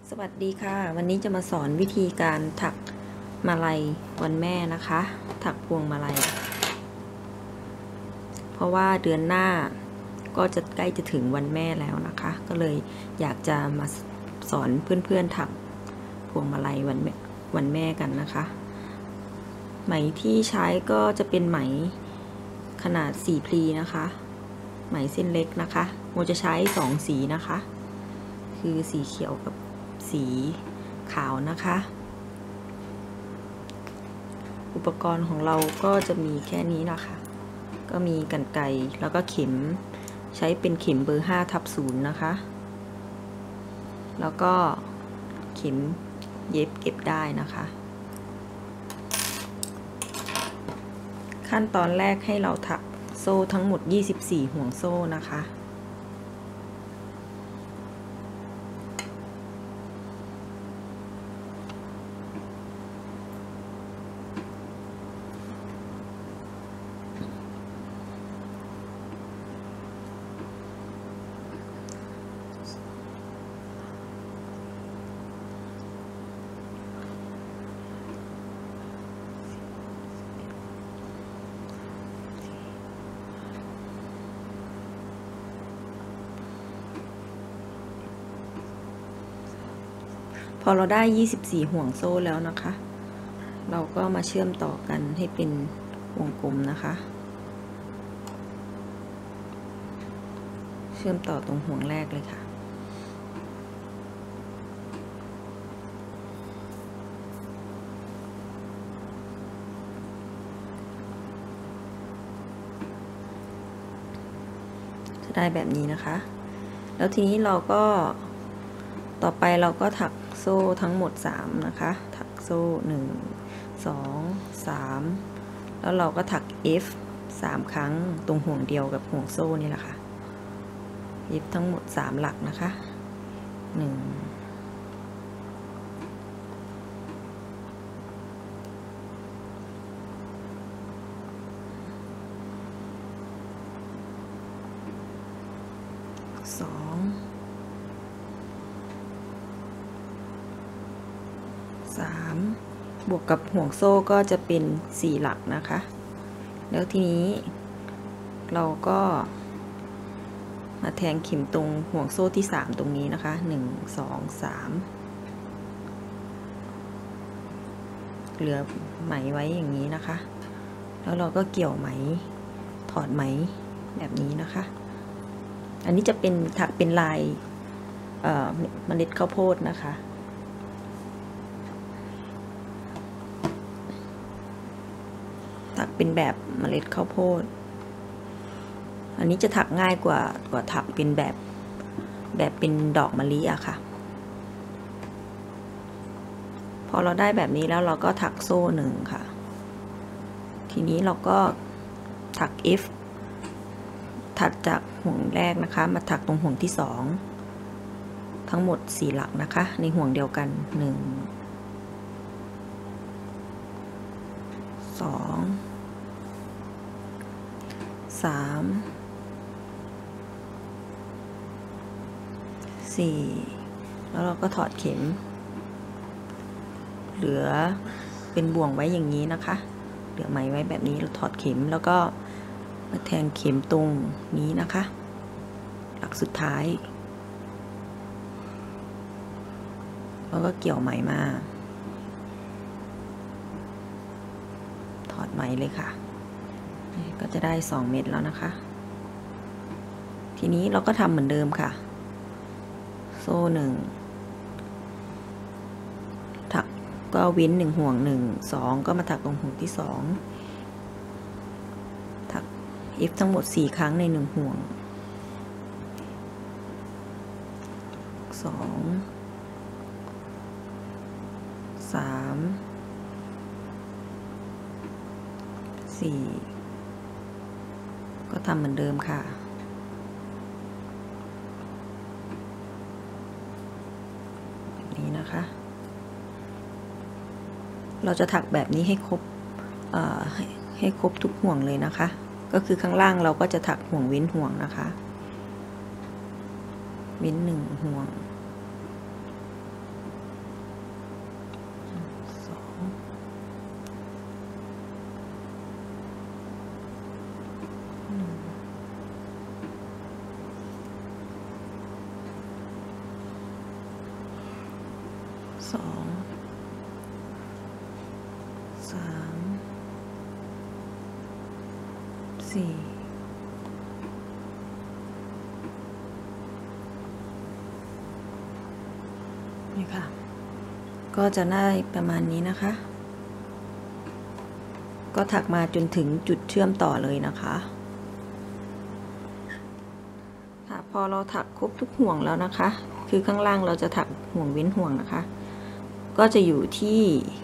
สวัสดีค่ะวันนี้จะมาสอนวิธีการถักมาลัยวันแม่นะคะถักพวงมาลัยเพราะว่าเดือนหน้าก็จะใกล้จะถึงวันแม่แล้วนะคะก็เลยอยากจะมาสอนเพื่อนๆถักพวงมาลัยวันแม่กันนะคะไหมที่ใช้ก็จะเป็นไหมขนาด4 พลีนะคะไหมเส้นเล็กนะคะโมจะใช้2 สีนะคะคือสีเขียวกับสีขาวนะคะอุปกรณ์ของเราก็จะมีแค่นี้นะคะก็มีกรรไกรแล้วก็เข็มใช้เป็นเข็มเบอร์5/0นะคะแล้วก็เข็มเย็บเก็บได้นะคะขั้นตอนแรกให้เราถักโซ่ทั้งหมด24 ห่วงโซ่นะคะพอเราได้24 ห่วงโซ่แล้วนะคะเราก็มาเชื่อมต่อกันให้เป็นวงกลมนะคะเชื่อมต่อตรงห่วงแรกเลยค่ะจะได้แบบนี้นะคะแล้วทีนี้เราก็ต่อไปเราก็ถักโซ่ทั้งหมด3นะคะถักโซ่1 2 3แล้วเราก็ถัก F 3 ครั้งตรงห่วงเดียวกับห่วงโซ่นี่แหละค่ะ F ทั้งหมด3 หลักนะคะ1 2 3บวกกับห่วงโซ่ก็จะเป็น4 หลักนะคะแล้วทีนี้เราก็มาแทงเข็มตรงห่วงโซ่ที่3ตรงนี้นะคะ1 2 3เหลือไหมไว้อย่างนี้นะคะแล้วเราก็เกี่ยวไหมถอดไหมแบบนี้นะคะอันนี้จะเป็นถักเป็นลายเมล็ดข้าวโพดนะคะถักเป็นแบบเมล็ดข้าวโพดอันนี้จะถักง่ายกว่าถักเป็นแบบเป็นดอกมะลิอะค่ะพอเราได้แบบนี้แล้วเราก็ถักโซ่1ค่ะทีนี้เราก็ถัก F ถัดจากห่วงแรกนะคะมาถักตรงห่วงที่2ทั้งหมด4 หลักนะคะในห่วงเดียวกัน1 2 3 4แล้วเราก็ถอดเข็มเหลือเป็นบ่วงไว้อย่างนี้นะคะเหลือไหมไว้แบบนี้เราถอดเข็มแล้วก็มาแทงเข็มตรงนี้นะคะหลักสุดท้ายแล้วก็เกี่ยวไหมมาถอดไหมเลยค่ะก็จะได้2 เม็ดแล้วนะคะทีนี้เราก็ทำเหมือนเดิมค่ะโซ่1ถักก็เว้น1 ห่วง1 2ก็มาถักตรงห่วงที่2ถัก F ทั้งหมด4 ครั้งใน1 ห่วง2 3 4ก็ทำเหมือนเดิมค่ะแบบนี้นะคะเราจะถักแบบนี้ให้ครบทุกห่วงเลยนะคะก็คือข้างล่างเราก็จะถักห่วงเว้นห่วงนะคะเว้น1 ห่วง 2 3 4นี่ค่ะก็จะได้ประมาณนี้นะคะก็ถักมาจนถึงจุดเชื่อมต่อเลยนะคะค่ะพอเราถักครบทุกห่วงแล้วนะคะคือข้างล่างเราจะถักห่วงเว้นห่วงนะคะก็จะอยู่ที่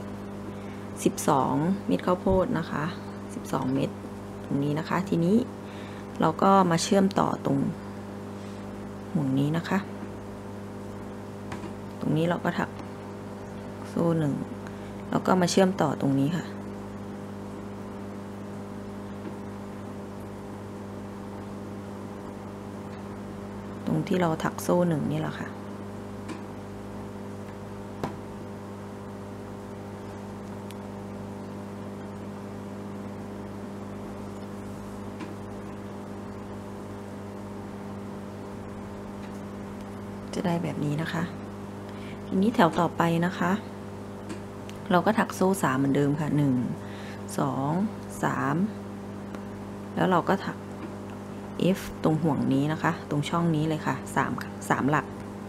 12 เม็ดข้าวโพดนะคะ12 เม็ดตรงนี้นะคะทีนี้เราก็มาเชื่อมต่อตรงห่วงนี้นะคะตรงนี้เราก็ถักโซ่1แล้วก็มาเชื่อมต่อตรงนี้ค่ะตรงที่เราถักโซ่1นี่แหละค่ะจะได้แบบนี้นะคะทีนี้แถวต่อไปนะคะเราก็ถักโซ่3เหมือนเดิมค่ะ1 2 3แล้วเราก็ถัก F ตรงห่วงนี้นะคะตรงช่องนี้เลยค่ะ3หลัก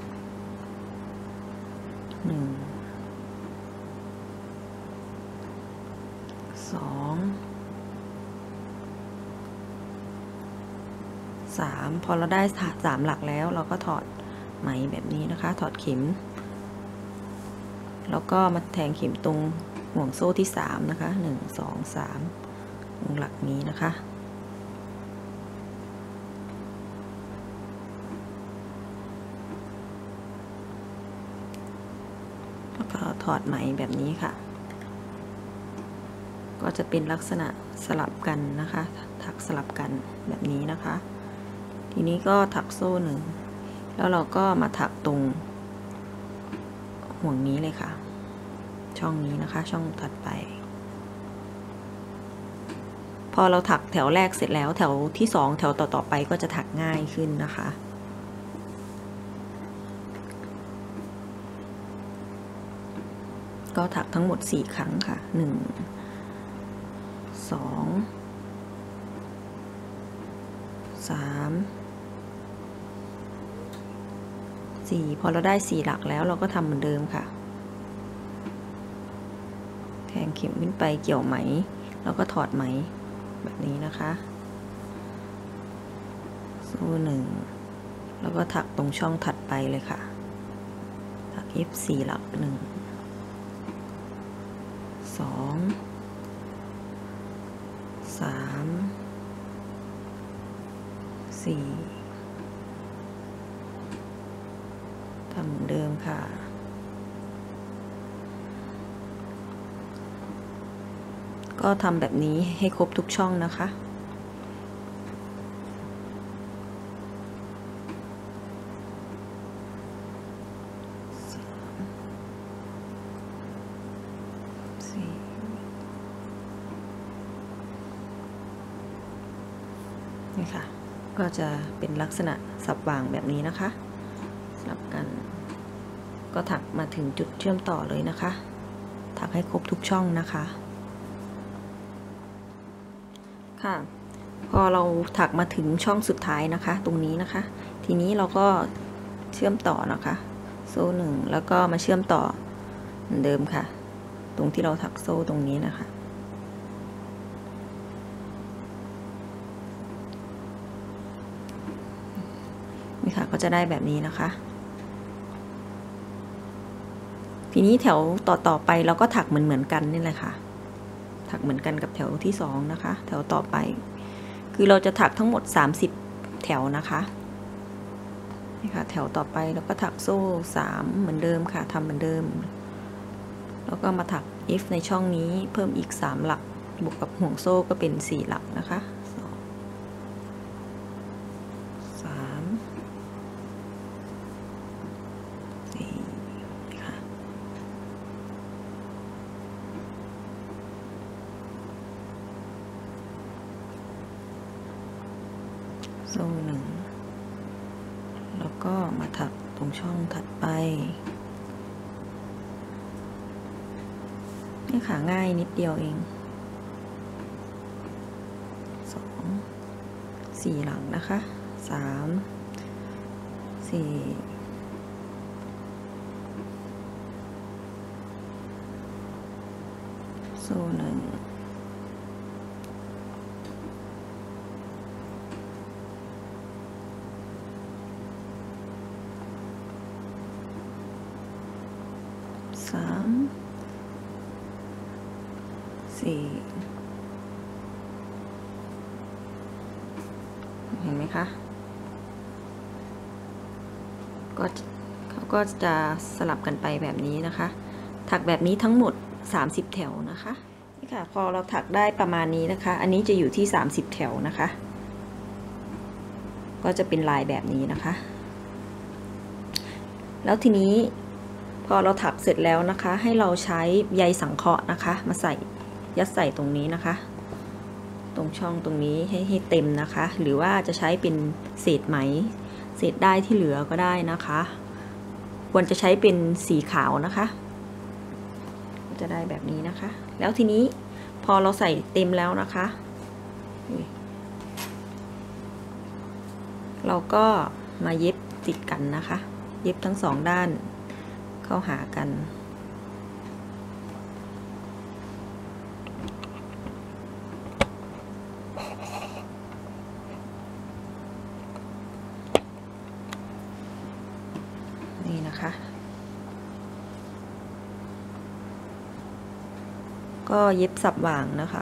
1 2 3พอเราได้3หลักแล้วเราก็ถอดไหมแบบนี้นะคะถอดเข็มแล้วก็มาแทงเข็มตรงห่วงโซ่ที่3นะคะ1 2 3ตรงหลักนี้นะคะแล้วก็ถอดไหมแบบนี้ค่ะก็จะเป็นลักษณะสลับกันนะคะถักสลับกันแบบนี้นะคะทีนี้ก็ถักโซ่1แล้วเราก็มาถักตรงห่วงนี้เลยค่ะช่องนี้นะคะช่องถัดไปพอเราถักแถวแรกเสร็จแล้วแถวที่2แถวต่อๆไปก็จะถักง่ายขึ้นนะคะก็ถักทั้งหมด4ครั้งค่ะ1 2 3 4พอเราได้4หลักแล้วเราก็ทำเหมือนเดิมค่ะแทงเข็มขึ้นไปเกี่ยวไหมแล้วก็ถอดไหมแบบนี้นะคะโซ่1แล้วก็ถักตรงช่องถัดไปเลยค่ะถัก F 4หลัก1 2 3 4ทำเหมือนเดิมค่ะก็ทำแบบนี้ให้ครบทุกช่องนะคะนี่ค่ะก็จะเป็นลักษณะสับวางแบบนี้นะคะสลับกันก็ถักมาถึงจุดเชื่อมต่อเลยนะคะถักให้ครบทุกช่องนะคะค่ะพอเราถักมาถึงช่องสุดท้ายนะคะตรงนี้นะคะทีนี้เราก็เชื่อมต่อนะคะโซ่1แล้วก็มาเชื่อมต่อเหมือนเดิมค่ะตรงที่เราถักโซ่ตรงนี้นะคะนี่ค่ะก็จะได้แบบนี้นะคะทีนี้แถวต่อไปเราก็ถักเหมือนกันนี่แหละค่ะถักเหมือนกันกับแถวที่2นะคะแถวต่อไปคือเราจะถักทั้งหมด30แถวนะคะนี่ค่ะแถวต่อไปเราก็ถักโซ่3เหมือนเดิมค่ะทำเหมือนเดิมแล้วก็มาถัก F ในช่องนี้เพิ่มอีก3หลักบวกกับห่วงโซ่ก็เป็น4หลักนะคะโซ่1แล้วก็มาถักตรงช่องถัดไปนี่ค่ะง่ายนิดเดียวเอง2 4หลังนะคะ3 4โซ่13 4เห็นไหมคะเขาก็จะสลับกันไปแบบนี้นะคะถักแบบนี้ทั้งหมด30แถวนะคะนี่ค่ะพอเราถักได้ประมาณนี้นะคะอันนี้จะอยู่ที่30แถวนะคะก็จะเป็นลายแบบนี้นะคะแล้วทีนี้พอเราถักเสร็จแล้วนะคะให้เราใช้ใยสังเคราะห์นะคะมายัดใส่ตรงนี้นะคะตรงช่องตรงนี้ให้เต็มนะคะหรือว่าจะใช้เป็นเศษไหมเศษได้ที่เหลือก็ได้นะคะควรจะใช้เป็นสีขาวนะคะจะได้แบบนี้นะคะแล้วทีนี้พอเราใส่เต็มแล้วนะคะเราก็มาเย็บติดกันนะคะเย็บทั้ง2ด้านเข้าหากันนี่นะคะก็เย็บสับหว่างนะคะ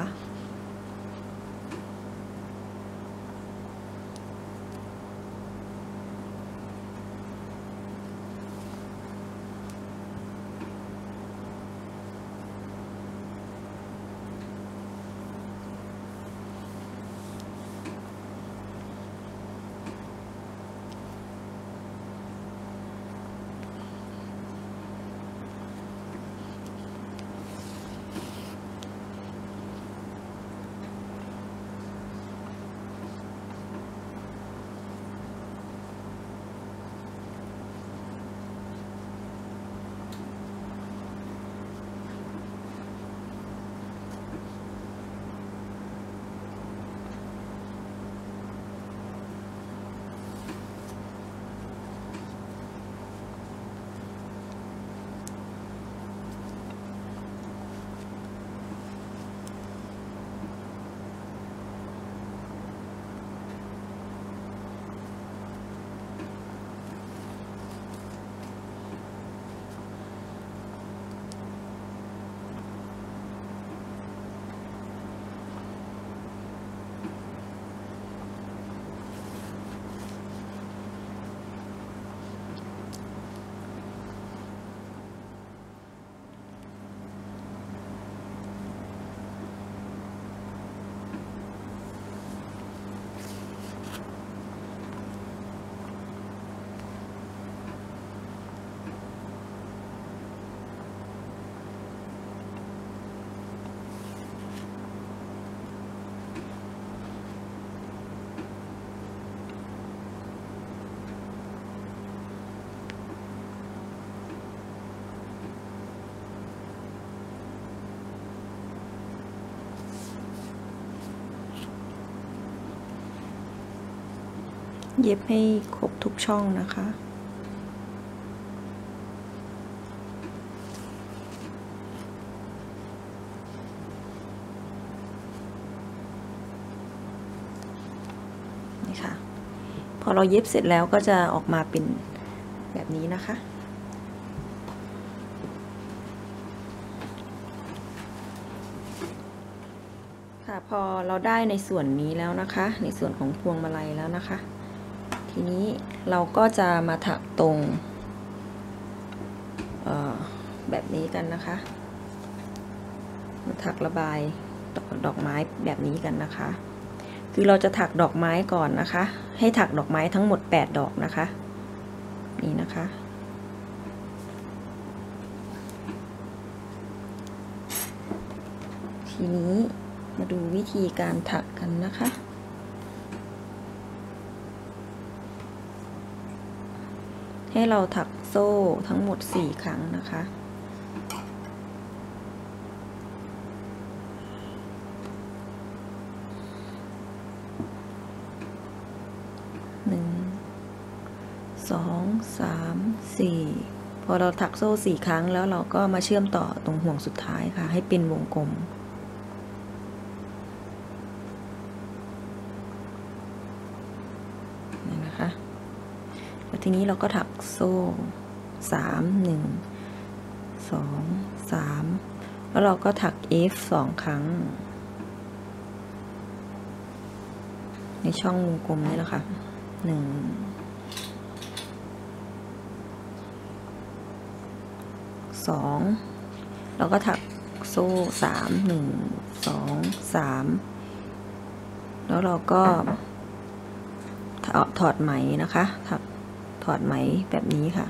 เย็บให้ครบทุกช่องนะคะนี่ค่ะพอเราเย็บเสร็จแล้วก็จะออกมาเป็นแบบนี้นะคะค่ะพอเราได้ในส่วนนี้แล้วนะคะในส่วนของพวงมาลัยแล้วนะคะทีนี้เราก็จะมาถักตรงแบบนี้กันนะคะมาถักระบายดอกไม้แบบนี้กันนะคะคือเราจะถักดอกไม้ก่อนนะคะให้ถักดอกไม้ทั้งหมด8ดอกนะคะนี่นะคะทีนี้มาดูวิธีการถักกันนะคะให้เราถักโซ่ทั้งหมด4ครั้งนะคะ 2 3 4พอเราถักโซ่4 ครั้งแล้วเราก็มาเชื่อมต่อตรงห่วงสุดท้ายค่ะให้เป็นวงกลมนี่นะคะแล้วทีนี้เราก็ถักโซ่3 1 2 3แล้วเราก็ถัก F 2 ครั้งในช่องวงกลมนี่แหละค่ะ2 เราก็ถักโซ่3 1 2 3แล้วเราก็ถอดไหมนะคะถอดไหมแบบนี้ค่ะ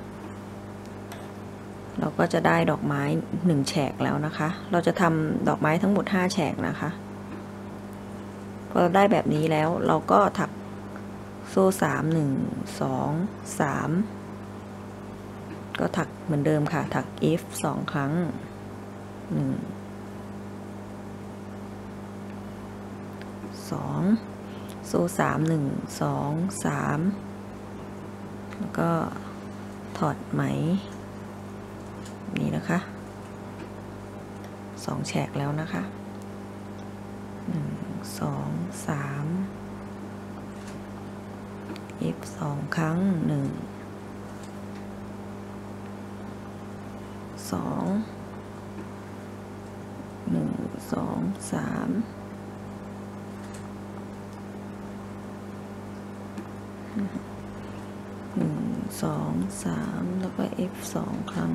เราก็จะได้ดอกไม้1 แฉกแล้วนะคะเราจะทำดอกไม้ทั้งหมด5 แฉกนะคะพอเราได้แบบนี้แล้วเราก็ถักโซ่3 1 2 3ก็ถักเหมือนเดิมค่ะถัก F 2 ครั้ง2โซ่3 1 2 3แล้วก็ถอดไหมนี่นะคะ2 แฉกแล้วนะคะ1 2 3 F 2 ครั้ง1 2 1 2 3 1 2 3แล้วก็ F 2 ครั้ง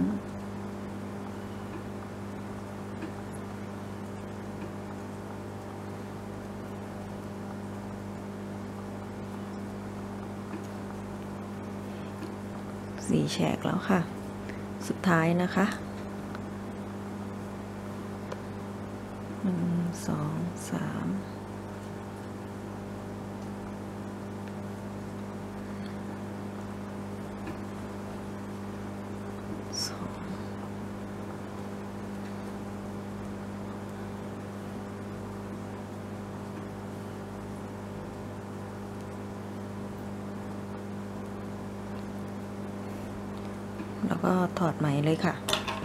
4 แฉกแล้วค่ะสุดท้ายนะคะ1 2 3แล้วก็ถอดไหมเลยค่ะ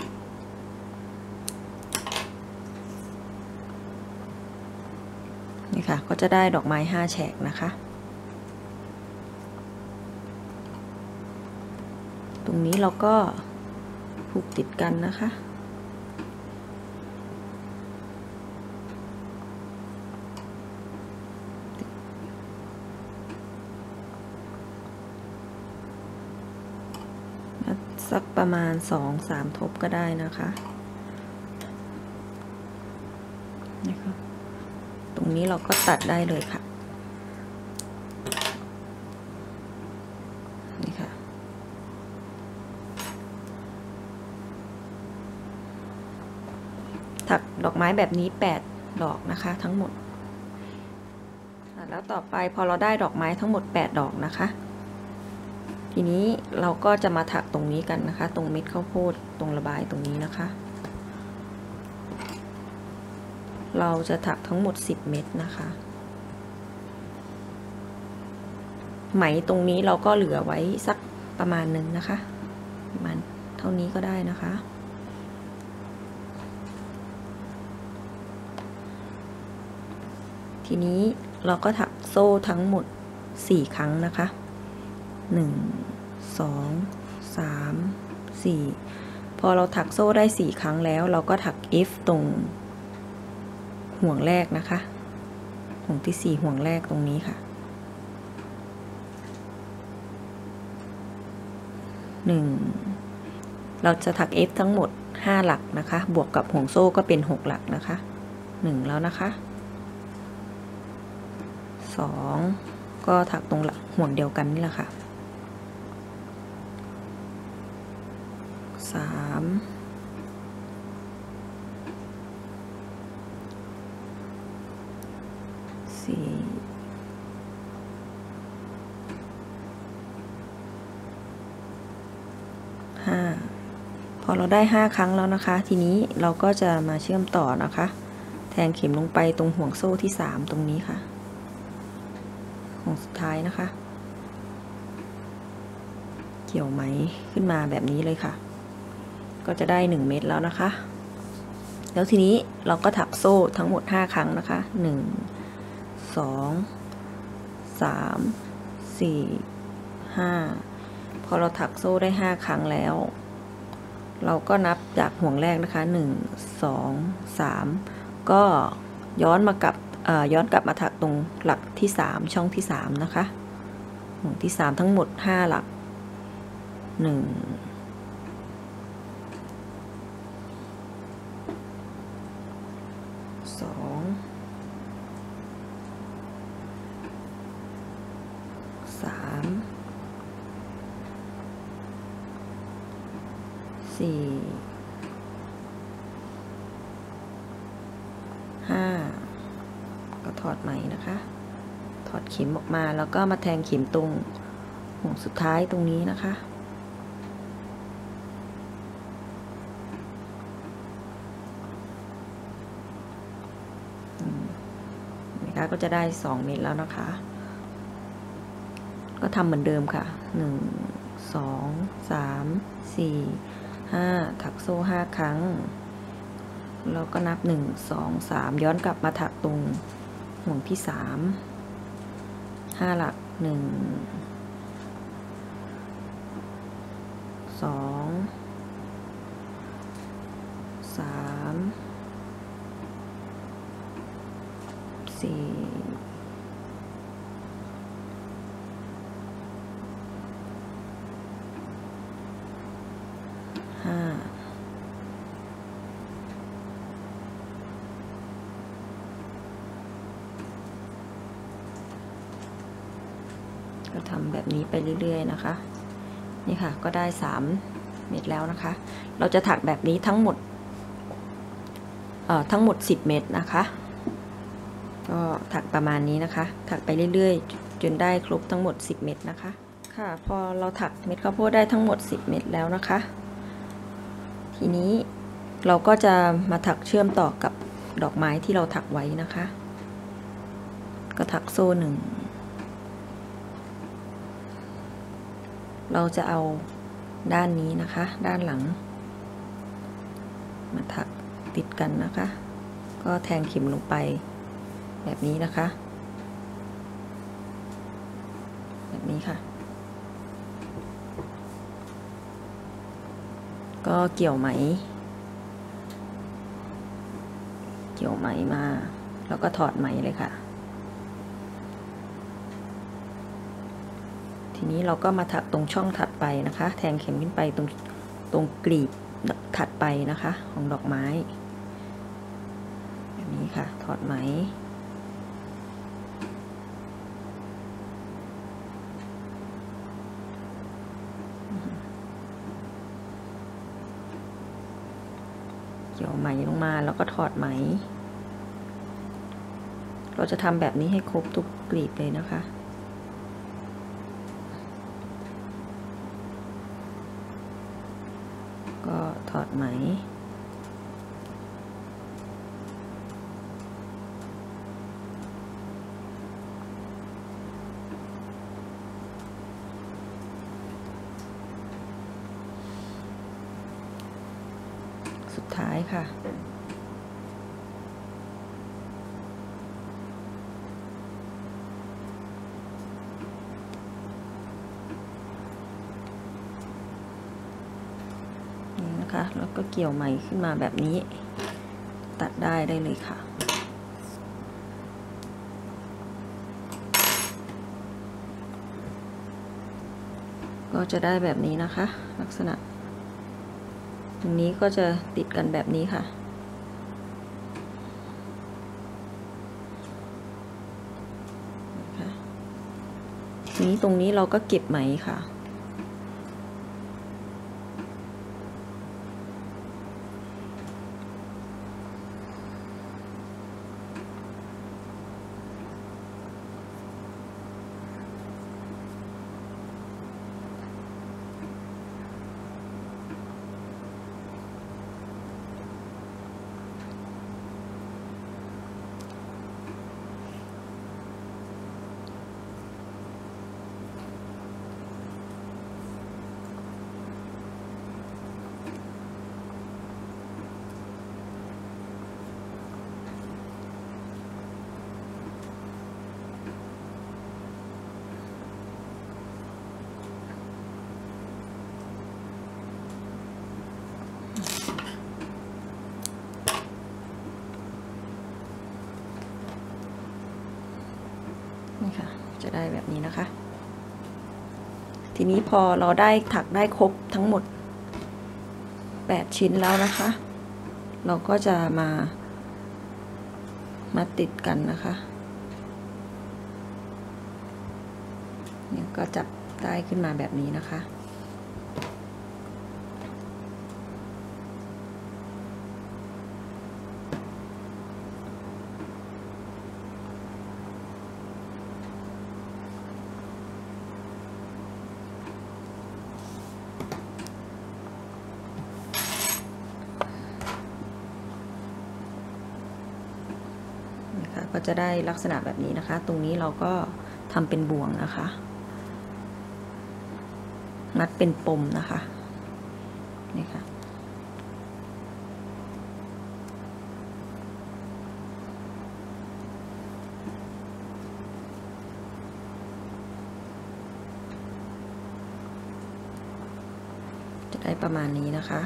นี่ค่ะก็จะได้ดอกไม้5 แฉกนะคะตรงนี้เราก็ผูกติดกันนะคะสักประมาณ2-3 ทบก็ได้นะคะนี่ค่ะตรงนี้เราก็ตัดได้เลยค่ะนี่ค่ะถักดอกไม้แบบนี้8 ดอกนะคะทั้งหมดแล้วต่อไปพอเราได้ดอกไม้ทั้งหมด8 ดอกนะคะทีนี้เราก็จะมาถักตรงนี้กันนะคะตรงเม็ดข้าวโพดตรงระบายตรงนี้นะคะเราจะถักทั้งหมด10 เม็ดนะคะไหมตรงนี้เราก็เหลือไว้สักประมาณนึงนะคะประมาณเท่านี้ก็ได้นะคะทีนี้เราก็ถักโซ่ทั้งหมด4 ครั้งนะคะ1 2 3 4พอเราถักโซ่ได้4 ครั้งแล้วเราก็ถัก F ตรงห่วงแรกนะคะห่วงที่4ห่วงแรกตรงนี้ค่ะเราจะถัก F ทั้งหมด5 หลักนะคะบวกกับห่วงโซ่ก็เป็น6 หลักนะคะ1แล้วนะคะ2ก็ถักตรงหลักห่วงเดียวกันนี่แหละค่ะ3 5พอเราได้5 ครั้งแล้วนะคะทีนี้เราก็จะมาเชื่อมต่อนะคะแทงเข็มลงไปตรงห่วงโซ่ที่3ตรงนี้ค่ะห่วงสุดท้ายนะคะเกี่ยวไหมขึ้นมาแบบนี้เลยค่ะก็จะได้1เม็ดแล้วนะคะแล้วทีนี้เราก็ถักโซ่ทั้งหมด5ครั้งนะคะ1 2 3 4 5พอเราถักโซ่ได้5ครั้งแล้วเราก็นับจากห่วงแรกนะคะ1 2 3ก็ย้อนกลับมาถักตรงหลักที่3ช่องที่3นะคะห่วงที่3ทั้งหมด5หลัก1 2 3 4 5ก็ถอดไหมนะคะถอดเข็มออกมาแล้วก็มาแทงเข็มตรงห่วงสุดท้ายตรงนี้นะคะก็จะได้2เม็ดแล้วนะคะก็ทำเหมือนเดิมค่ะ1 2 3 4 5ถักโซ่5ครั้งแล้วก็นับ1 2 3ย้อนกลับมาถักตรงห่วงที่3 5หลัก1 2 3 4 5ก็ทำแบบนี้ไปเรื่อยๆนะคะนี่ค่ะก็ได้3เม็ดแล้วนะคะเราจะถักแบบนี้ทั้งหมด10เม็ดนะคะก็ถักประมาณนี้นะคะถักไปเรื่อยๆจนได้ครบทั้งหมด10เม็ดนะคะค่ะพอเราถักเม็ดข้าวโพดได้ทั้งหมด10เม็ดแล้วนะคะทีนี้เราก็จะมาถักเชื่อมต่อกับดอกไม้ที่เราถักไว้นะคะก็ถักโซ่1เราจะเอาด้านนี้นะคะด้านหลังมาถักติดกันนะคะก็แทงเข็มลงไปแบบนี้นะคะแบบนี้ค่ะก็เกี่ยวไหมมาแล้วก็ถอดไหมเลยค่ะทีนี้เราก็มาถักตรงช่องถัดไปนะคะแทงเข็มขึ้นไปตรงกลีบถัดไปนะคะของดอกไม้แบบนี้ค่ะถอดไหมเกี่ยวไหมลงมาแล้วก็ถอดไหมเราจะทำแบบนี้ให้ครบทุกกลีบเลยนะคะก็ถอดไหมสุดท้ายค่ะแล้วก็เกี่ยวไหมขึ้นมาแบบนี้ตัดได้เลยค่ะก็จะได้แบบนี้นะคะลักษณะตรงนี้ก็จะติดกันแบบนี้ค่ะทีนี้ตรงนี้เราก็เก็บไหมค่ะจะได้แบบนี้นะคะ ทีนี้พอเราได้ถักได้ครบทั้งหมด8ชิ้นแล้วนะคะเราก็จะมาติดกันนะคะเนี่ยก็จับได้ขึ้นมาแบบนี้นะคะก็จะได้ลักษณะแบบนี้นะคะตรงนี้เราก็ทำเป็นบ่วงนะคะมัดเป็นปมนะคะนี่ค่ะจะได้ประมาณนี้นะคะ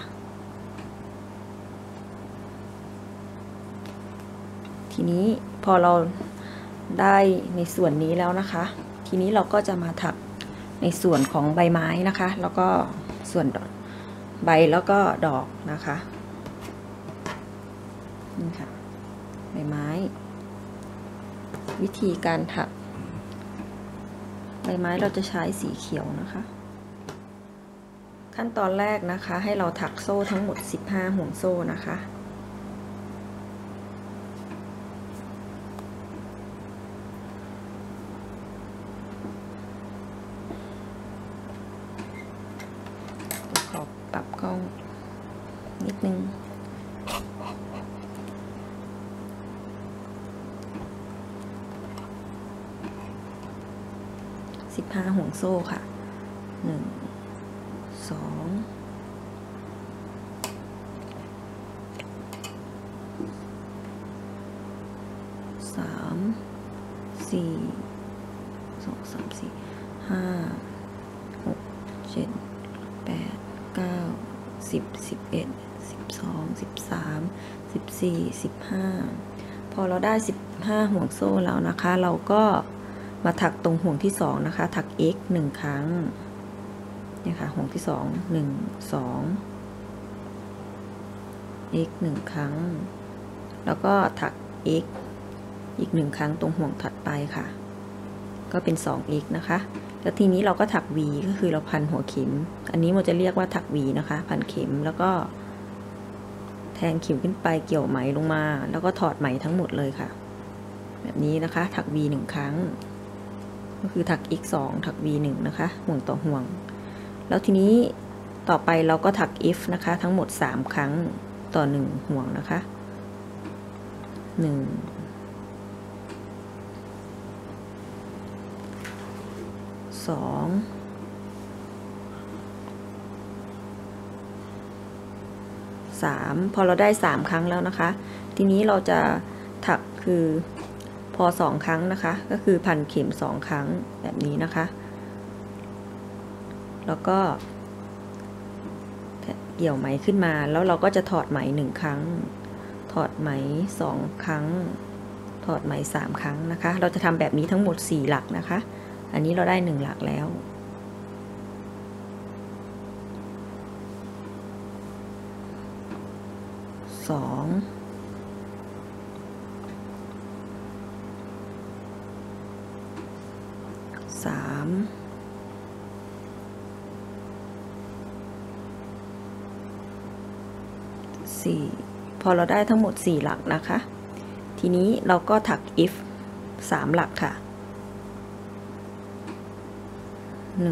ทีนี้พอเราได้ในส่วนนี้แล้วนะคะทีนี้เราก็จะมาถักในส่วนของใบไม้นะคะแล้วก็ส่วนใบแล้วก็ดอกนะคะนี่ค่ะใบไม้วิธีการถักใบไม้เราจะใช้สีเขียวนะคะขั้นตอนแรกนะคะให้เราถักโซ่ทั้งหมด15ห่วงโซ่นะคะปรับกล้องนิดนึง15ห่วงโซ่ค่ะ1 2 3 4 2 3 4 5 6 7 8 9 10 11 12 13 14 15พอเราได้15ห่วงโซ่แล้วนะคะเราก็มาถักตรงห่วงที่2นะคะถัก x 1ครั้งเนี่ยค่ะห่วงที่2 1 2 x 1ครั้งแล้วก็ถัก x อีก1ครั้งตรงห่วงถัดไปค่ะก็เป็น 2x นะคะแล้วทีนี้เราก็ถัก v ก็คือเราพันหัวเข็มอันนี้มันจะเรียกว่าถัก v นะคะพันเข็มแล้วก็แทงเข็มขึ้นไปเกี่ยวไหมลงมาแล้วก็ถอดไหมทั้งหมดเลยค่ะแบบนี้นะคะถัก v 1ครั้งก็คือถัก x 2ถัก v 1นะคะห่วงต่อห่วงแล้วทีนี้ต่อไปเราก็ถัก f นะคะทั้งหมด3ครั้งต่อ1ห่วงนะคะ1 2 3พอเราได้3ครั้งแล้วนะคะทีนี้เราจะถักคือพอ2ครั้งนะคะก็คือพันเข็ม2ครั้งแบบนี้นะคะแล้วก็เกี่ยวไหมขึ้นมาแล้วเราก็จะถอดไหม1ครั้งถอดไหม2ครั้งถอดไหม3ครั้งนะคะเราจะทำแบบนี้ทั้งหมด4หลักนะคะอันนี้เราได้1หลักแล้ว2 3 4พอเราได้ทั้งหมด4หลักนะคะทีนี้เราก็ถัก if 3หลักค่ะ1 2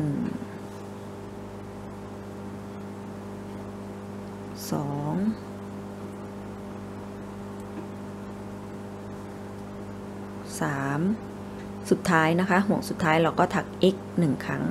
3สุดท้ายนะคะห่วงสุดท้ายเราก็ถัก x 1ครั้ง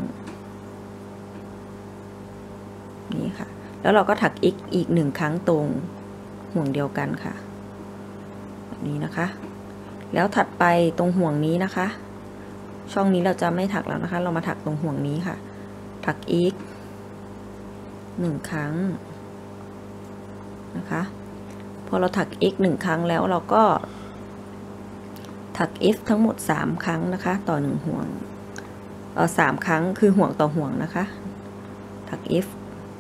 นี่ค่ะแล้วเราก็ถัก x อีก1ครั้งตรงห่วงเดียวกันค่ะแบบนี้นะคะแล้วถัดไปตรงห่วงนี้นะคะช่องนี้เราจะไม่ถักแล้วนะคะเรามาถักตรงห่วงนี้ค่ะถัก x 1ครั้งนะคะพอเราถัก x 1ครั้งแล้วเราก็ถัก f ทั้งหมด3ครั้งนะคะต่อ1ห่วง 3 ครั้งคือห่วงต่อห่วงนะคะถัก F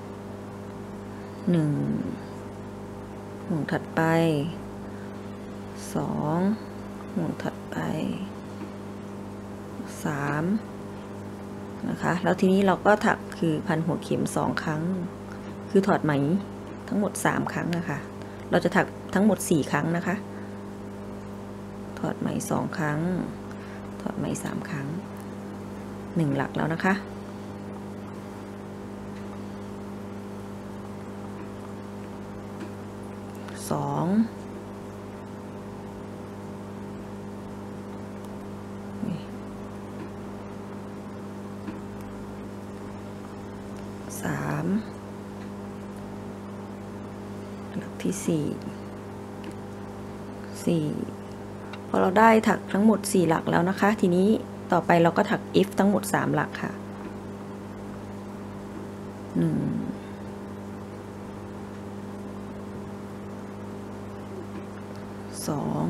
1 ห่วงถัดไป2 ห่วงถัดไป3นะคะแล้วทีนี้เราก็ถักคือพันหัวเข็ม2 ครั้งคือถอดไหมทั้งหมด3 ครั้งนะคะเราจะถักทั้งหมด4 ครั้งนะคะถอดไหม2 ครั้งถอดไหม3 ครั้ง1 หลักแล้วนะคะ2 3 หลักที่4 พอเราได้ถักทั้งหมด4 หลักแล้วนะคะทีนี้ต่อไปเราก็ถัก F ทั้งหมด3 หลักค่ะ2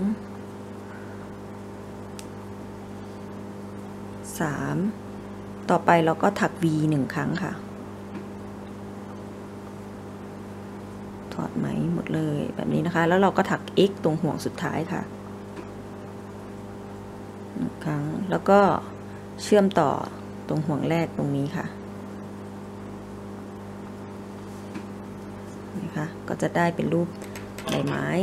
3ต่อไปเราก็ถัก V 1 ครั้งค่ะถอดไหมหมดเลยแบบนี้นะคะแล้วเราก็ถัก X ตรงห่วงสุดท้ายค่ะ1 ครั้งแล้วก็เชื่อมต่อตรงห่วงแรกตรงนี้ค่ะนะคะก็จะได้เป็นรูปใบไม้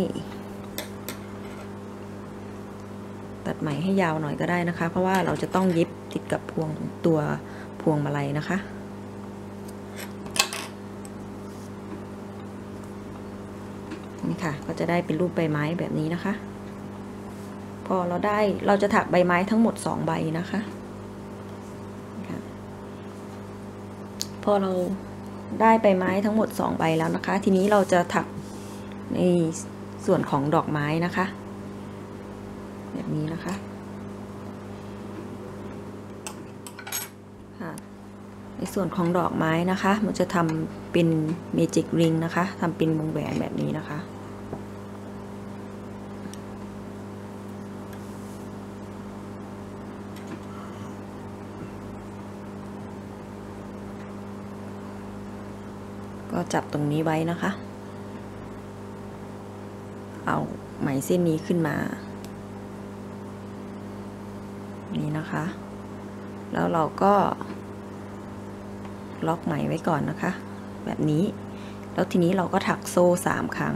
ตัดไหมให้ยาวหน่อยก็ได้นะคะเพราะว่าเราจะต้องเย็บติดกับตัวพวงมาลัยนะคะนี่ค่ะก็จะได้เป็นรูปใบไม้แบบนี้นะคะพอเราจะถักใบไม้ทั้งหมด2 ใบนะคะพอเราได้ใบไม้ทั้งหมด2 ใบแล้วนะคะทีนี้เราจะถักในส่วนของดอกไม้นะคะแบบนี้นะคะในส่วนของดอกไม้นะคะมันจะทำเป็นเมจิกริงนะคะทำเป็นวงแหวนแบบนี้นะคะก็จับตรงนี้ไว้นะคะเอาไหมเส้นนี้ขึ้นมานี่นะคะแล้วเราก็ล็อกไหมไว้ก่อนนะคะแบบนี้แล้วทีนี้เราก็ถักโซ่3 ครั้ง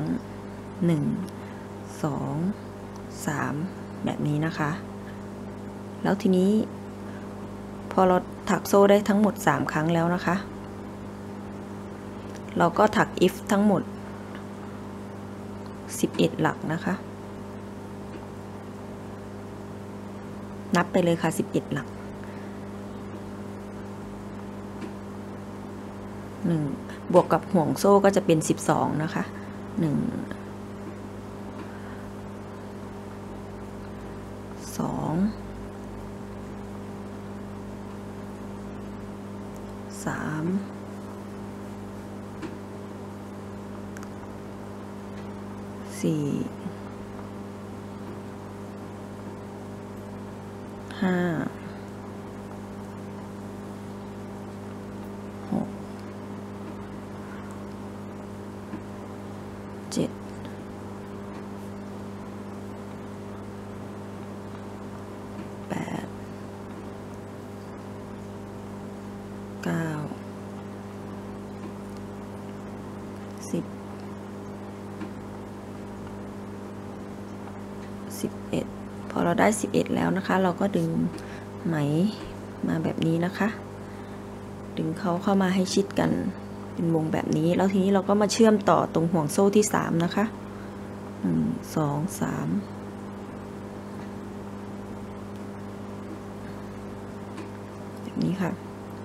1 2 3แบบนี้นะคะแล้วทีนี้พอเราถักโซ่ได้ทั้งหมด3 ครั้งแล้วนะคะเราก็ถัก if ทั้งหมด11 หลักนะคะนับไปเลยค่ะ11 หลัก1บวกกับห่วงโซ่ก็จะเป็น12นะคะ1 2 3 4 5 6 7 8 9 10 11พอเราได้11แล้วนะคะเราก็ดึงไหมมาแบบนี้นะคะดึงเขาเข้ามาให้ชิดกันเป็นวงแบบนี้แล้วทีนี้เราก็มาเชื่อมต่อตรงห่วงโซ่ที่3นะคะ1 2 3แบบนี้ค่ะ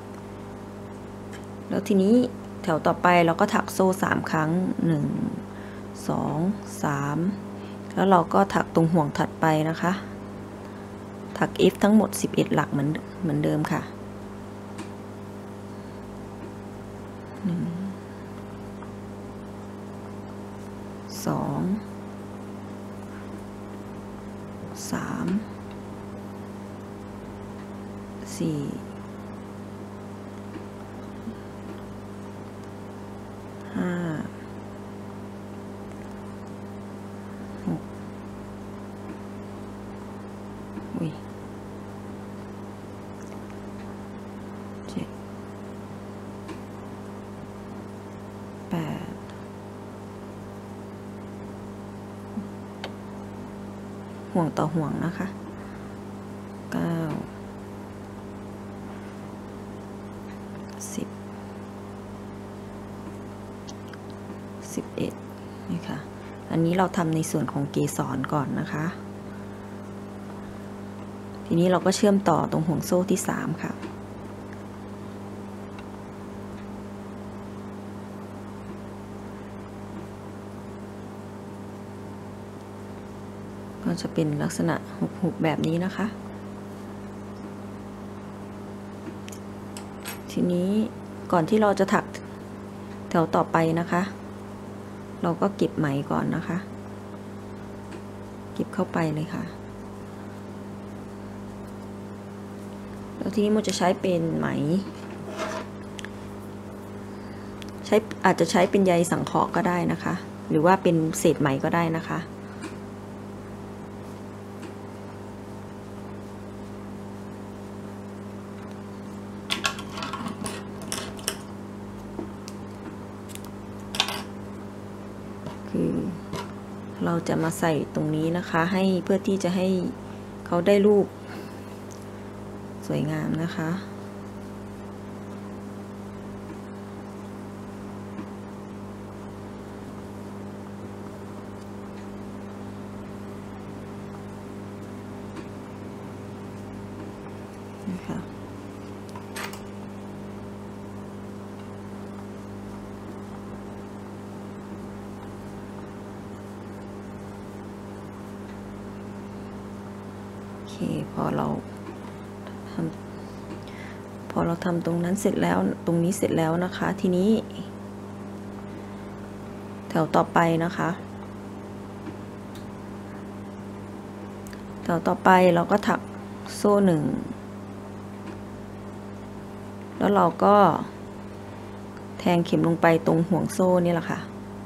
แล้วทีนี้แถวต่อไปเราก็ถักโซ่3 ครั้ง1 2 3แล้วเราก็ถักตรงห่วงถัดไปนะคะถัก F ทั้งหมด11 หลักเหมือนเดิมค่ะ2 3 4 7 8 ห่วงต่อห่วงนะคะ9 10 11นี่ค่ะอันนี้เราทำในส่วนของเกสรก่อนนะคะทีนี้เราก็เชื่อมต่อตรงห่วงโซ่ที่3ค่ะก็จะเป็นลักษณะหุบๆแบบนี้นะคะทีนี้ก่อนที่เราจะถักแถวต่อไปนะคะเราก็เก็บไหมก่อนนะคะเก็บเข้าไปเลยค่ะแล้วทีนี้มันจะใช้เป็นไหมอาจจะใช้เป็นใยสังเคราะห์ก็ได้นะคะหรือว่าเป็นเศษไหมก็ได้นะคะคือเราจะมาใส่ตรงนี้นะคะให้เพื่อที่จะให้เขาได้รูปสวยงามนะคะนะคะโอเคพอเราทำตรงนั้นเสร็จแล้วตรงนี้เสร็จแล้วนะคะทีนี้แถวต่อไปนะคะแถวต่อไปเราก็ถักโซ่1แล้วเราก็แทงเข็มลงไปตรงห่วงโซ่นี่แหละค่ะ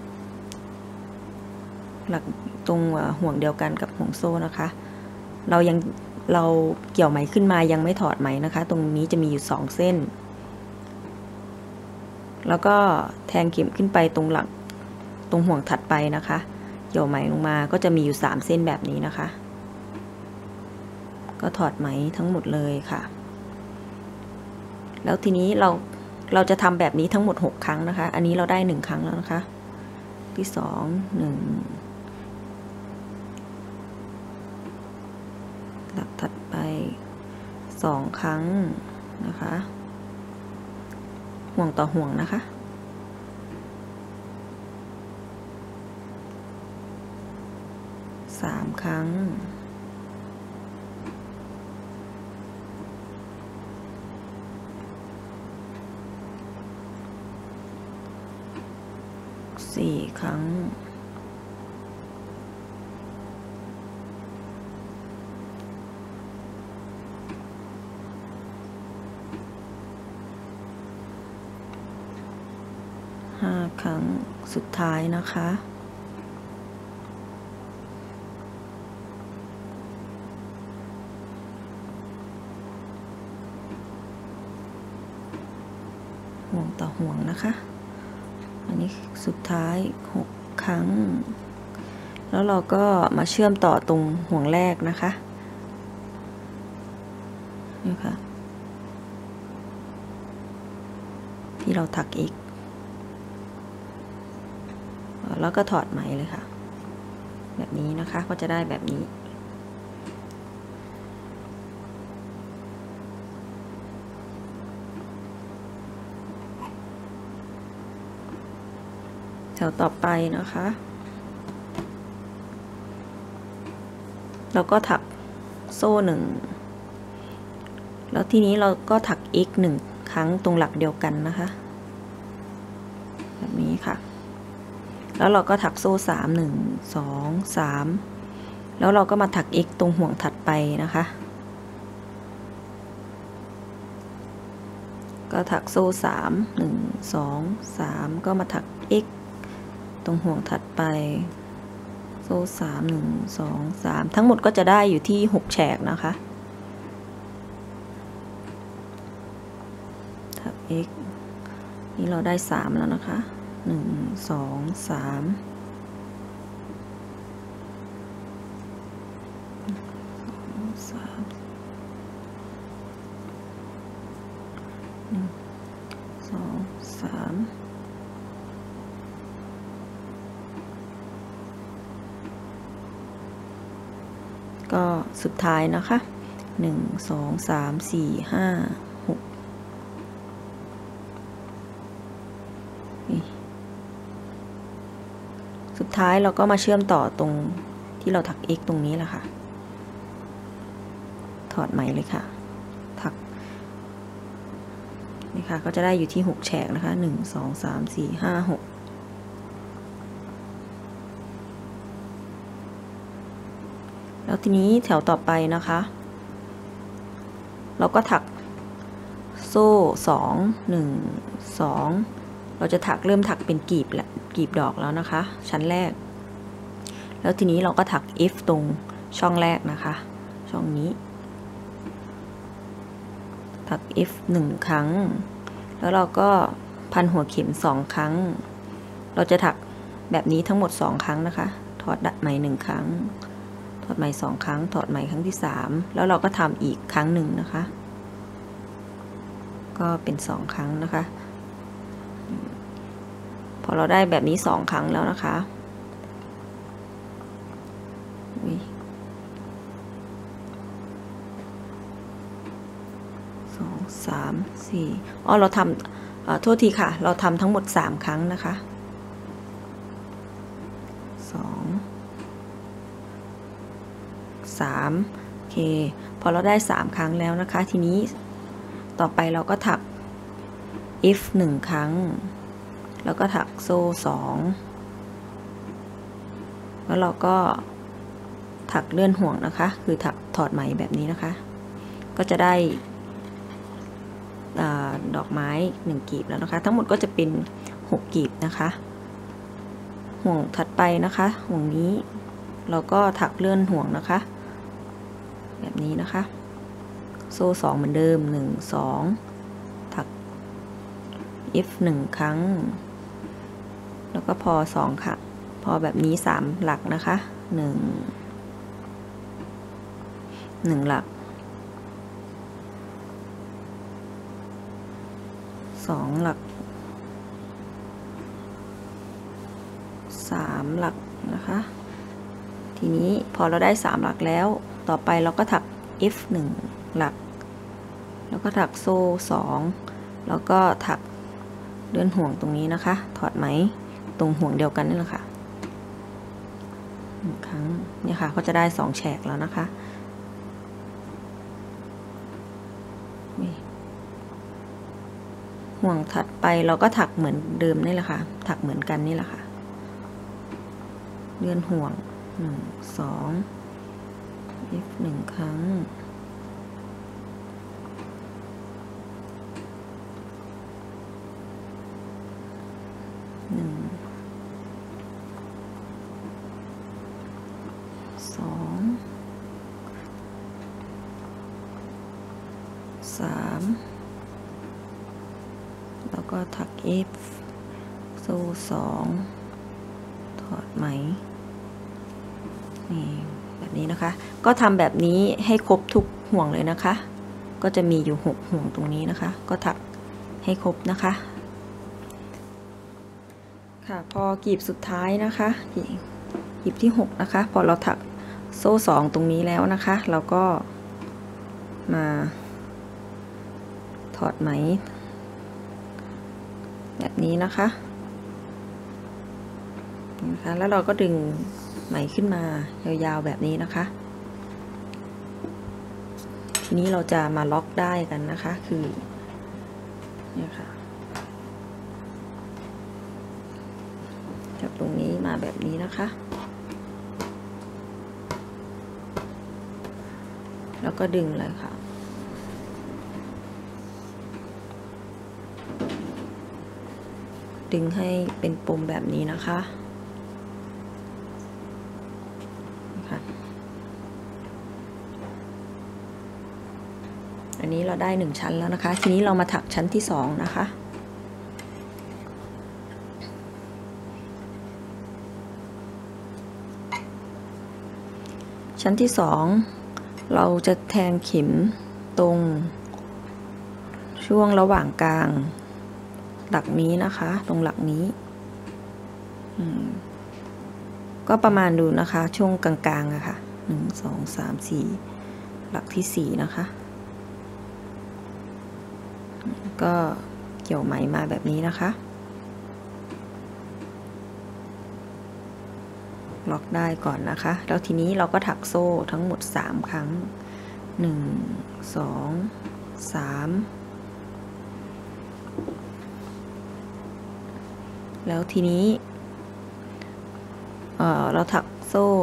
หลักตรงห่วงเดียวกันกับห่วงโซ่นะคะเราเกี่ยวไหมขึ้นมายังไม่ถอดไหมนะคะตรงนี้จะมีอยู่2เส้นแล้วก็แทงเข็มขึ้นไปตรงหลักตรงห่วงถัดไปนะคะเกี่ยวไหมลงมาก็จะมีอยู่3เส้นแบบนี้นะคะก็ถอดไหมทั้งหมดเลยค่ะแล้วทีนี้เราจะทำแบบนี้ทั้งหมด6ครั้งนะคะอันนี้เราได้1ครั้งแล้วนะคะที่2 1หลักถัดไป2ครั้งนะคะห่วงต่อห่วงนะคะ3ครั้ง4ครั้ง5ครั้งสุดท้ายนะคะห่วงต่อห่วงนะคะอันนี้สุดท้าย6ครั้งแล้วเราก็มาเชื่อมต่อตรงห่วงแรกนะคะนี่ค่ะที่เราถักอีกแล้วก็ถอดไหมเลยค่ะแบบนี้นะคะก็จะได้แบบนี้แถวต่อไปนะคะเราก็ถักโซ่1แล้วทีนี้เราก็ถักอีก1ครั้งตรงหลักเดียวกันนะคะแบบนี้ค่ะแล้วเราก็ถักโซ่3 1 2 3แล้วเราก็มาถัก x ตรงห่วงถัดไปนะคะก็ถักโซ่3 1 2 3ก็มาถัก x ตรงห่วงถัดไปโซ่3 1 2 3ทั้งหมดก็จะได้อยู่ที่6แฉกนะคะถัก x นี่เราได้3แล้วนะคะ1 2 3 ก็สุดท้ายนะคะ1 2 3 4 5 6สุดท้ายเราก็มาเชื่อมต่อตรงที่เราถัก x ตรงนี้แหละค่ะถอดไหมเลยค่ะถักนี่ค่ะก็จะได้อยู่ที่6แฉกนะคะ1 2 3 4 5 6แล้วทีนี้แถวต่อไปนะคะเราก็ถักโซ่2 1 2เราจะเริ่มถักเป็นกลีบดอกแล้วนะคะชั้นแรกแล้วทีนี้เราก็ถัก F ตรงช่องแรกนะคะช่องนี้ถัก F 1 ครั้งแล้วเราก็พันหัวเข็ม2 ครั้งเราจะถักแบบนี้ทั้งหมด2 ครั้งนะคะถอดไหม1 ครั้งถอดไหม2 ครั้งถอดไหมครั้งที่3แล้วเราก็ทำอีกครั้งหนึ่งนะคะก็เป็น2 ครั้งนะคะพอเราได้แบบนี้2 ครั้งแล้วนะคะ2 3 4เราทำโทษทีค่ะเราทำทั้งหมด3 ครั้งนะคะ2 3โอเคพอเราได้3 ครั้งแล้วนะคะทีนี้ต่อไปเราก็ถัก F 1 ครั้งแล้วก็ถักโซ่2แล้วเราก็ถักเลื่อนห่วงนะคะคือถักถอดไหมแบบนี้นะคะก็จะได้ดอกไม้1 กลีบแล้วนะคะทั้งหมดก็จะเป็น6 กลีบนะคะห่วงถัดไปนะคะห่วงนี้เราก็ถักเลื่อนห่วงนะคะแบบนี้นะคะโซ่2เหมือนเดิม1 2ถัก F 1 ครั้งแล้วก็พอ2 ค่ะพอแบบนี้3 หลักนะคะ1 หลัก2 หลัก3 หลักนะคะทีนี้พอเราได้3 หลักแล้วต่อไปเราก็ถัก F 1 หลักแล้วก็ถักโซ่2แล้วก็ถักเลื่อนห่วงตรงนี้นะคะถอดไหมตรงห่วงเดียวกันนี่แหละค่ะ1 ครั้งเนี่ยค่ะก็จะได้2 แฉกแล้วนะคะห่วงถัดไปเราก็ถักเหมือนเดิมนี่แหละค่ะถักเหมือนกันนี่แหละค่ะเลื่อนห่วง1 2 F 1 ครั้ง3 แล้วก็ถัก F โซ่2ถอดไหมนี่แบบนี้นะคะก็ทำแบบนี้ให้ครบทุกห่วงเลยนะคะก็จะมีอยู่6 ห่วงตรงนี้นะคะก็ถักให้ครบนะคะค่ะพอกลีบสุดท้ายนะคะกลีบที่6นะคะพอเราถักโซ่2ตรงนี้แล้วนะคะเราก็มาถอดไหมแบบนี้นะคะแล้วเราก็ดึงไหมขึ้นมายาวๆแบบนี้นะคะทีนี้เราจะมาล็อกได้กันนะคะคือเนี่ยค่ะจากตรงนี้มาแบบนี้นะคะแล้วก็ดึงเลยค่ะดึงให้เป็นปมแบบนี้นะคะอันนี้เราได้1ชั้นแล้วนะคะทีนี้เรามาถักชั้นที่2นะคะชั้นที่2เราจะแทงเข็มตรงช่วงระหว่างกลางหลักนี้นะคะตรงหลักนี้ก็ประมาณดูนะคะช่วงกลางๆอะค่ะ1 2 3 4หลักที่4นะคะก็เกี่ยวไหมมาแบบนี้นะคะล็อกได้ก่อนนะคะแล้วทีนี้เราก็ถักโซ่ทั้งหมด3ครั้ง1 2 3แล้วทีนี้เราถักโซ่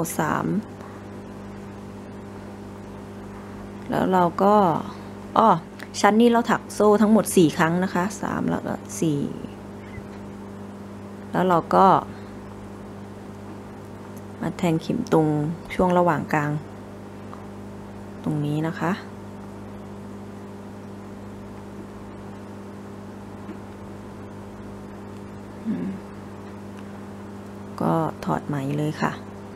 3แล้วเราก็ชั้นนี้เราถักโซ่ทั้งหมด4ครั้งนะคะ3แล้วก็4แล้วเราก็มาแทงเข็มตรงช่วงระหว่างกลางตรงนี้นะคะก็ถอดไหมเลยค่ะ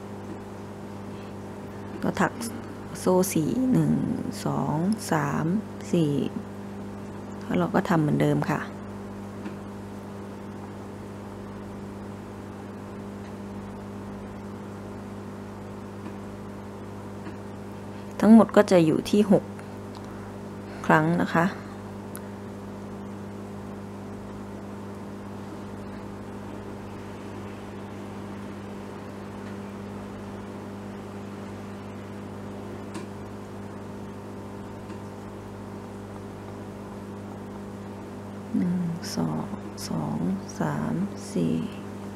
ก็ถักโซ่4 1 2 3 4แล้วเราก็ทำเหมือนเดิมค่ะทั้งหมดก็จะอยู่ที่6ครั้งนะคะ1 2 3 4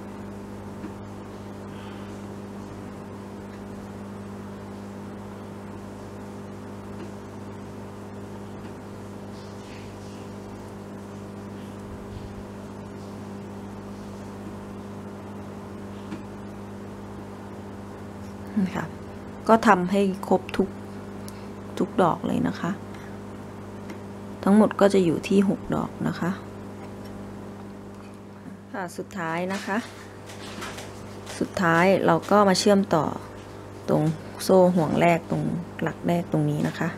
ค่ะก็ทำให้ครบทุกดอกเลยนะคะทั้งหมดก็จะอยู่ที่6ดอกนะคะค่ะสุดท้ายนะคะสุดท้ายเราก็มาเชื่อมต่อตรงโซ่ห่วงแรกตรงหลักแรกตรงนี้นะคะ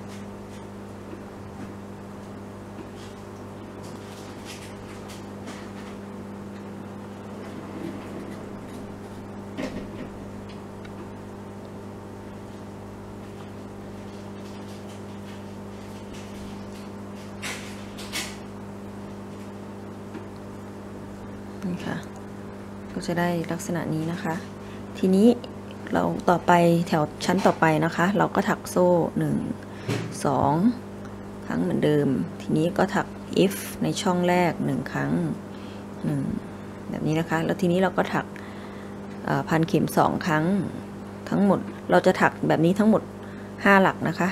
นี่ค่ะก็จะได้ลักษณะนี้นะคะทีนี้เราต่อไปแถวชั้นต่อไปนะคะเราก็ถักโซ่1 2ครั้งเหมือนเดิมทีนี้ก็ถัก F ในช่องแรก1ครั้งแบบนี้นะคะแล้วทีนี้เราก็ถักพันเข็ม2ครั้งทั้งหมดเราจะถักแบบนี้ทั้งหมด5หลักนะคะ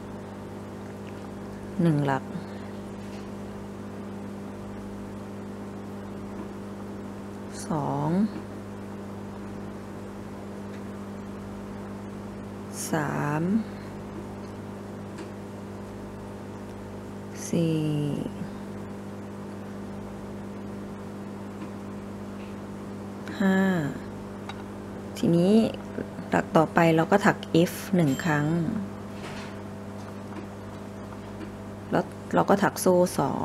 1หลัก2 3 4 5ทีนี้หลักต่อไปเราก็ถัก F 1ครั้งแล้วเราก็ถักโซ่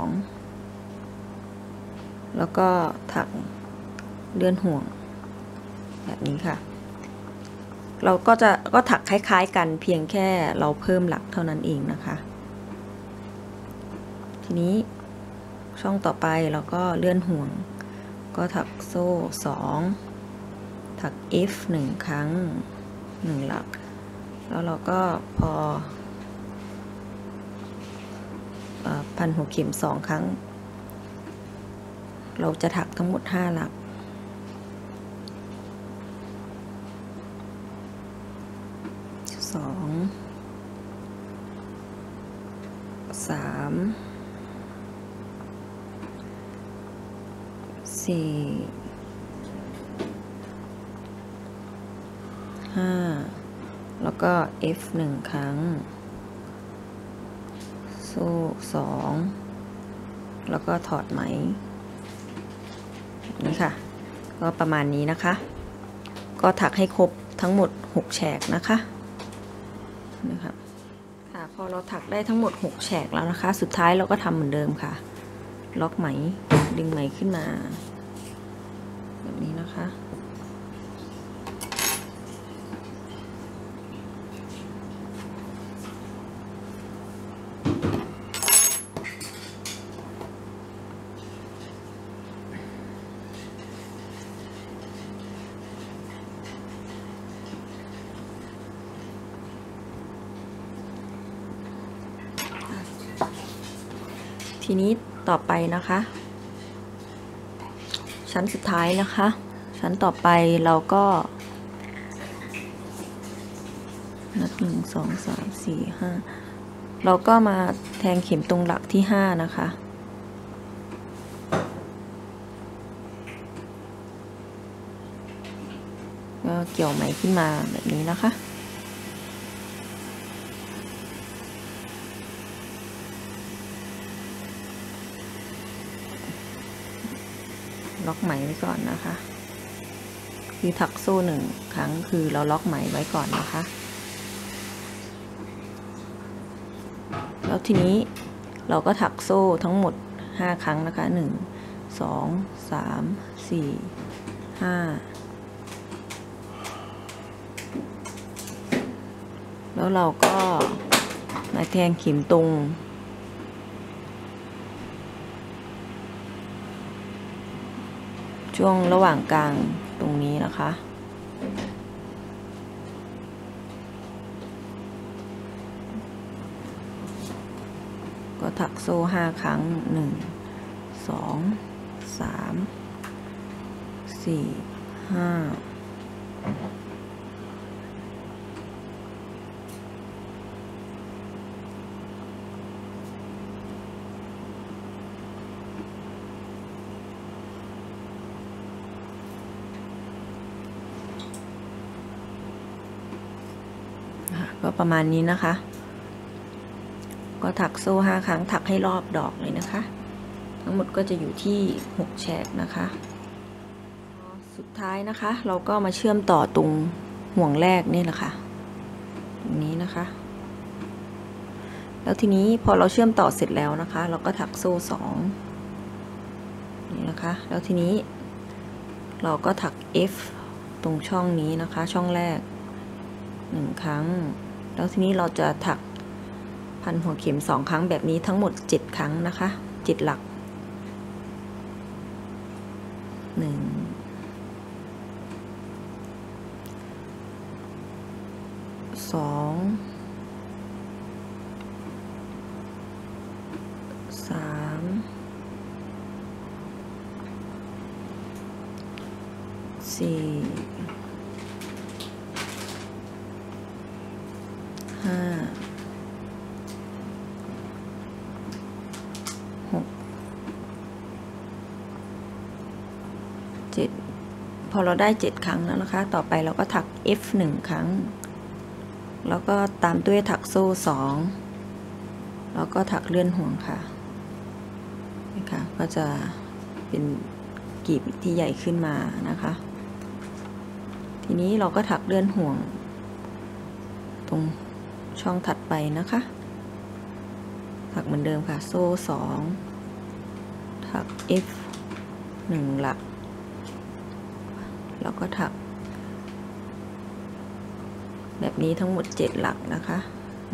2แล้วก็ถักเลื่อนห่วงแบบนี้ค่ะเราก็ถักคล้ายๆกันเพียงแค่เราเพิ่มหลักเท่านั้นเองนะคะทีนี้ช่องต่อไปเราก็เลื่อนห่วงก็ถักโซ่2ถัก F 1ครั้ง1หลักแล้วเราก็พอพันหัวเข็ม2ครั้งเราจะถักทั้งหมด5หลัก2 3 4 5แล้วก็ F 1ครั้งโซ่2แล้วก็ถอดไหมนี่ค่ะก็ประมาณนี้นะคะก็ถักให้ครบทั้งหมด6แฉกนะคะนะครับค่ะพอเราถักได้ทั้งหมด6แฉกแล้วนะคะสุดท้ายเราก็ทำเหมือนเดิมค่ะล็อกไหมดึงไหมขึ้นมาแบบนี้นะคะทีนี้ต่อไปนะคะชั้นสุดท้ายนะคะชั้นต่อไปเราก็นับ1 2 3 4 5เราก็มาแทงเข็มตรงหลักที่5นะคะก็เกี่ยวไหมขึ้นมาแบบนี้นะคะล็อกไหมไว้ก่อนนะคะคือถักโซ่1ครั้งคือเราล็อกไหมไว้ก่อนนะคะแล้วทีนี้เราก็ถักโซ่ทั้งหมด5ครั้งนะคะ1 2 3 4 5แล้วเราก็มาแทงเข็มตรงช่วงระหว่างกลางตรงนี้นะคะก็ถักโซ่5ครั้ง1 2 3 4 5ก็ประมาณนี้นะคะก็ถักโซ่5ครั้งถักให้รอบดอกเลยนะคะทั้งหมดก็จะอยู่ที่6แฉกนะคะสุดท้ายนะคะเราก็มาเชื่อมต่อตรงห่วงแรกนี่แหละค่ะตรงนี้นะคะแล้วทีนี้พอเราเชื่อมต่อเสร็จแล้วนะคะเราก็ถักโซ่2นี่นะคะแล้วทีนี้เราก็ถัก F ตรงช่องนี้นะคะช่องแรก1ครั้งแล้วทีนี้เราจะถักพันหัวเข็ม2ครั้งแบบนี้ทั้งหมด7ครั้งนะคะ7หลักพอเราได้7ครั้งแล้วนะคะต่อไปเราก็ถัก F 1ครั้งแล้วก็ตามด้วยถักโซ่2แล้วก็ถักเลื่อนห่วงค่ะนี่ค่ะก็จะเป็นกีบที่ใหญ่ขึ้นมานะคะทีนี้เราก็ถักเลื่อนห่วงตรงช่องถัดไปนะคะถักเหมือนเดิมค่ะโซ่2ถัก F 1หลักแล้วก็ถักแบบนี้ทั้งหมด7หลักนะคะ1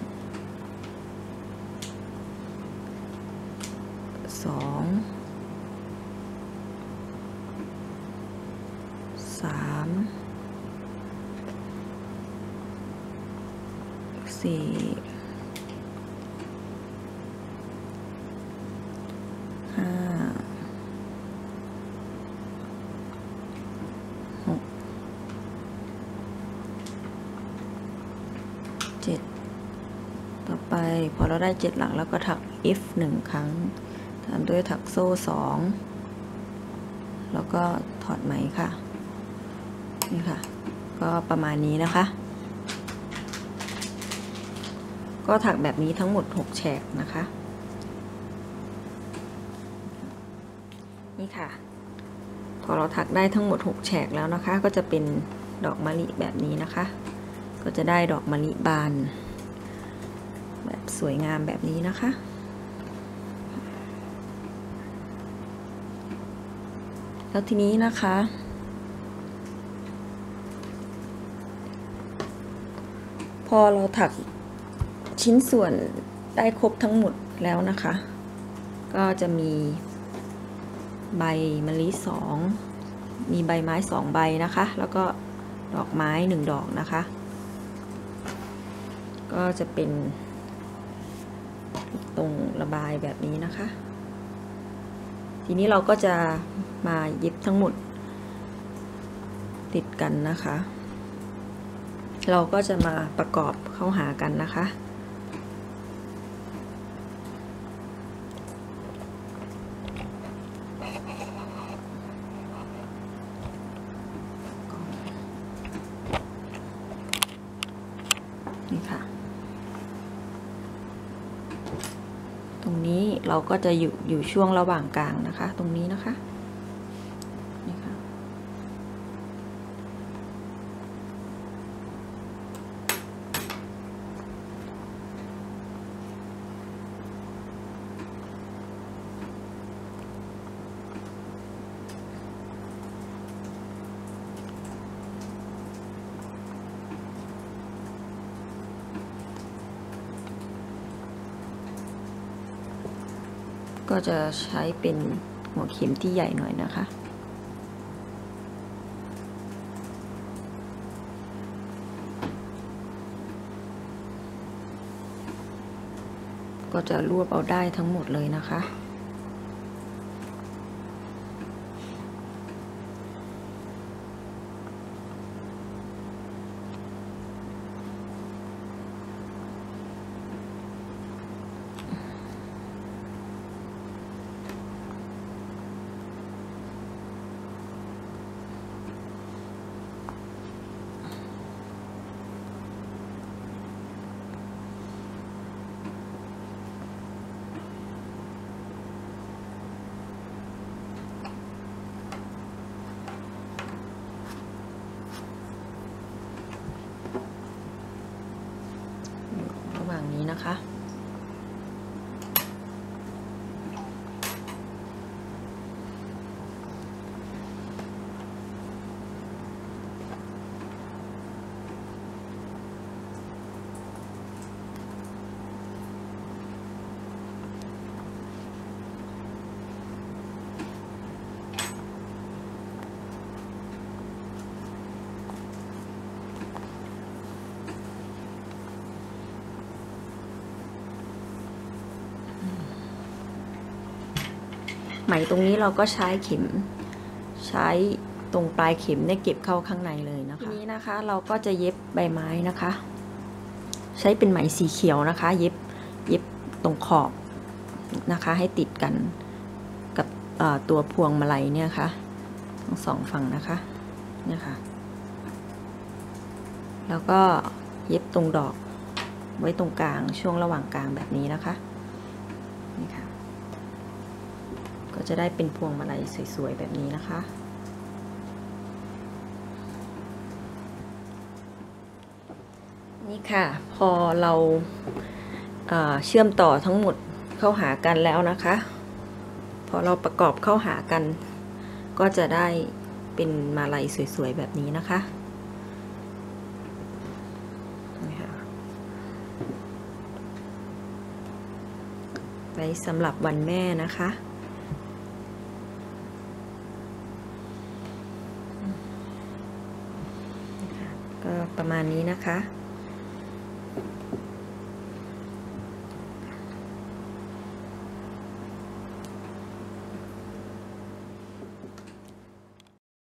2 3 4 ต่อไปพอเราได้7หลักแล้วก็ถัก F 1ครั้งตามด้วยถักโซ่2แล้วก็ถอดไหมค่ะนี่ค่ะก็ประมาณนี้นะคะก็ถักแบบนี้ทั้งหมด6แฉกนะคะนี่ค่ะพอเราถักได้ทั้งหมด6แฉกแล้วนะคะก็จะเป็นดอกมะลิแบบนี้นะคะก็จะได้ดอกมะลิบานแบบสวยงามแบบนี้นะคะแล้วทีนี้นะคะพอเราถักชิ้นส่วนได้ครบทั้งหมดแล้วนะคะก็จะมีใบมะลิ2มีใบไม้2ใบนะคะแล้วก็ดอกไม้1ดอกนะคะก็จะเป็นตรงระบายแบบนี้นะคะทีนี้เราก็จะมาเย็บทั้งหมดติดกันนะคะเราก็จะมาประกอบเข้าหากันนะคะนี่ค่ะตรงนี้เราก็จะอยู่ช่วงระหว่างกลางนะคะตรงนี้นะคะนี่ค่ะก็จะใช้เป็นหัวเข็มที่ใหญ่หน่อยนะคะก็จะรวบเอาได้ทั้งหมดเลยนะคะระหว่างนี้นะคะไหมตรงนี้เราก็ใช้เข็มใช้ตรงปลายเข็มเนี่ยเก็บเข้าข้างในเลยนะคะทีนี้นะคะเราก็จะเย็บใบไม้นะคะใช้เป็นไหมสีเขียวนะคะเย็บตรงขอบนะคะให้ติดกันกับตัวพวงมาลัยเนี่ยค่ะทั้งสองฝั่งนะคะเนี่ยค่ะแล้วก็เย็บตรงดอกไว้ตรงกลางช่วงระหว่างกลางแบบนี้นะคะนี่ค่ะก็จะได้เป็นพวงมาลัยสวยๆแบบนี้นะคะนี่ค่ะพอเราเชื่อมต่อทั้งหมดเข้าหากันแล้วนะคะพอเราประกอบเข้าหากันก็จะได้เป็นมาลัยสวยๆแบบนี้นะคะไว้สำหรับวันแม่นะคะก็ประมาณนี้นะคะ